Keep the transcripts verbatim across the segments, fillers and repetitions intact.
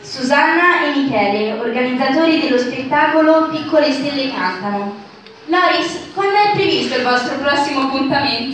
Susanna e Michele, organizzatori dello spettacolo Piccole Stelle Cantano. Loris, quando è previsto il vostro prossimo appuntamento?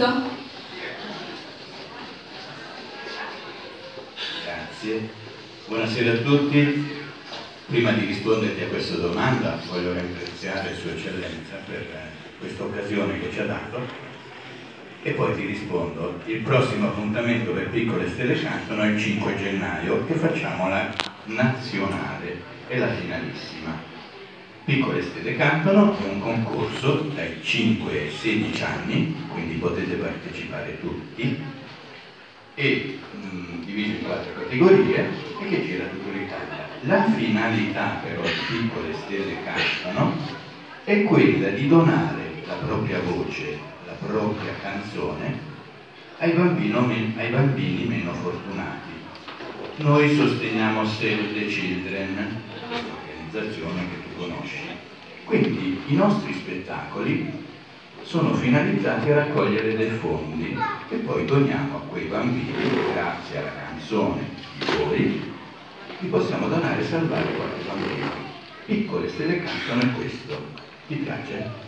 Grazie. Buonasera a tutti. Prima di risponderti a questa domanda voglio ringraziare Sua Eccellenza per questa occasione che ci ha dato e poi ti rispondo. Il prossimo appuntamento per Piccole Stelle Cantano è il cinque gennaio, che facciamo la nazionale e la finalissima. Piccole Stelle Cantano è un concorso dai cinque ai sedici anni, quindi potete partecipare tutti, e mh, diviso in quattro categorie e che gira tutta l'Italia. La finalità però di Piccole Stelle Cantano è quella di donare la propria voce, la propria canzone ai bambini, ai bambini meno fortunati. Noi sosteniamo Save the Children, un'organizzazione che tu conosci. Quindi i nostri spettacoli sono finalizzati a raccogliere dei fondi che poi doniamo a quei bambini. Grazie alla canzone di voi li possiamo donare e salvare qualche bambino. Piccole Stelle Cantano è questo. Ti piace?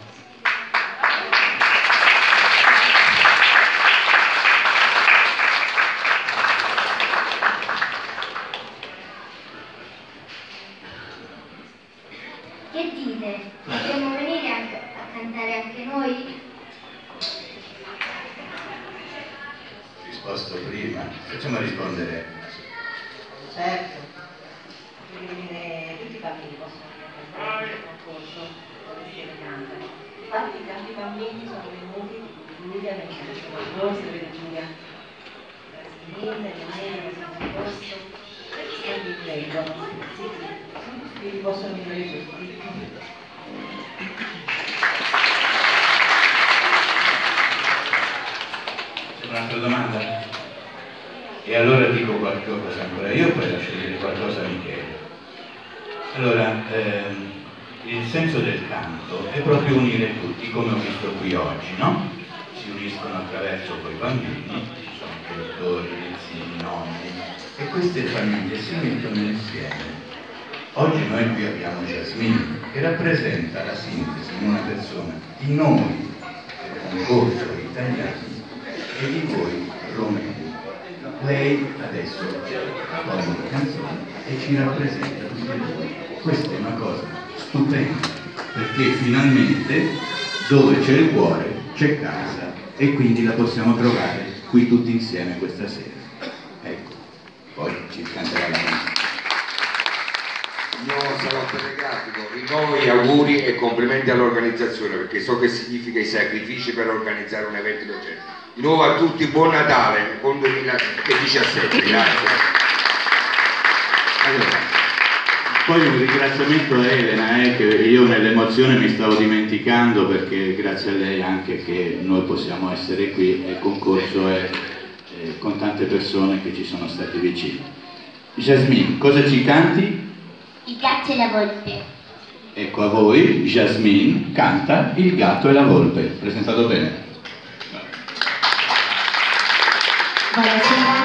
Che dite? Potremmo venire a, a cantare anche noi? Risposto prima, facciamo rispondere. Certo, venire, tutti i bambini possono venire a cantare nel concorso Piccole Stelle Cantano. Infatti tanti bambini sono venuti, Giulia, nel centro concorso, vede Giulia, Jasmine, Emanuele, San Corso, e vi prego. Sì, sì, quindi possono venire tutti. C'è un'altra domanda? E allora dico qualcosa ancora io e poi lascio dire qualcosa a Michele. Allora, ehm, il senso del canto è proprio unire tutti, come ho visto qui oggi, no? Si uniscono attraverso quei bambini, ci sono genitori, zii, nonni, e queste famiglie si mettono insieme. Oggi noi qui abbiamo Jasmine, che rappresenta la sintesi in una persona di noi del concorso italiani e di voi romeni. Lei adesso fa una canzone e ci rappresenta tutti e due. Questa è una cosa stupenda, perché finalmente dove c'è il cuore c'è casa, e quindi la possiamo trovare qui tutti insieme questa sera. Ecco, poi ci canterà la canzone. Io sarò telegrafico, rinnovo gli auguri e complimenti all'organizzazione, perché so che significa i sacrifici per organizzare un evento del genere. Di nuovo a tutti buon Natale, buon duemiladiciassette, grazie. Allora, poi un ringraziamento a Elena, eh, che io nell'emozione mi stavo dimenticando, perché grazie a lei anche che noi possiamo essere qui, e il concorso è, è con tante persone che ci sono state vicine. Jasmine, cosa ci canti? Il gatto e la volpe. Ecco, a voi Jasmine canta Il gatto e la volpe. Presentato bene? Buonasera.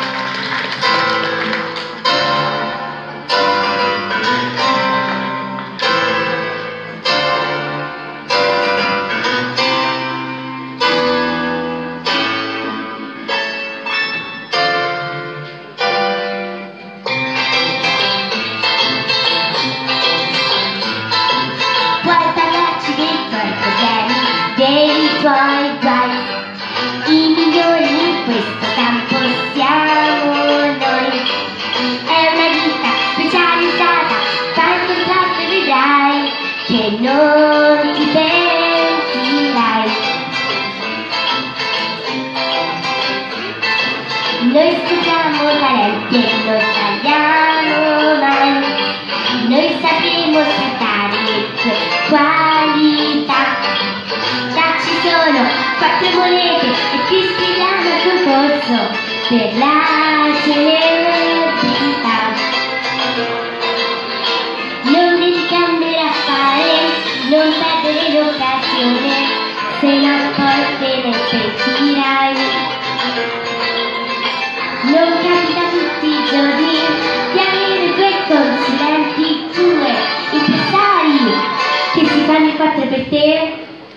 Puoi parlarci dei tuoi problemi, dei tuoi guai, i migliori in questo campo siamo noi. È una vita specializzata, fai il contratto e vedrai che non ti pentirai. Noi scopriamo talenti e non tagliamo mai. Noi sapremo sfruttare le tue qualità. Già ci sono quattro monete e ti iscriviamo al concorso per la celebrità. Non devi cambiare a fare, non perdere l'occasione, se no poi te ne pentirai. Non capita tutti i giorni di avere due consulenti quattro per te,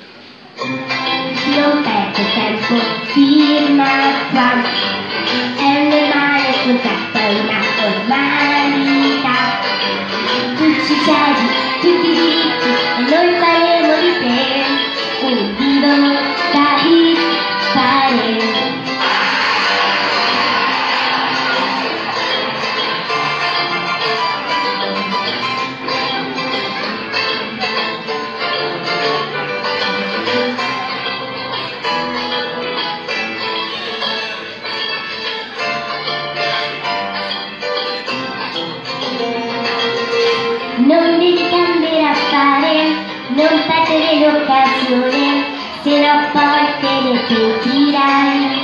non perdo tempo, firma qua, è un normale contratto, è una formalità, tu ci cedi tutti i diritti e noi faremo di te un vivo da hit fare. Non devi cambiare affare, non perdere l'occasione, se no poi te ne pentirai.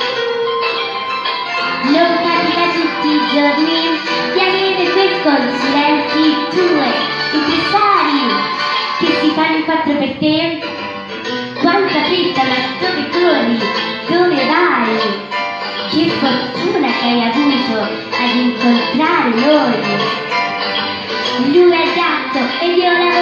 Non capita tutti i giorni di avere quei consulenti, due impresari che si fanno in quattro per te. Quanta fretta, ma dove corri? Dove vai? Che fortuna che hai avuto ad incontrare noi. Lui è gatto ed io la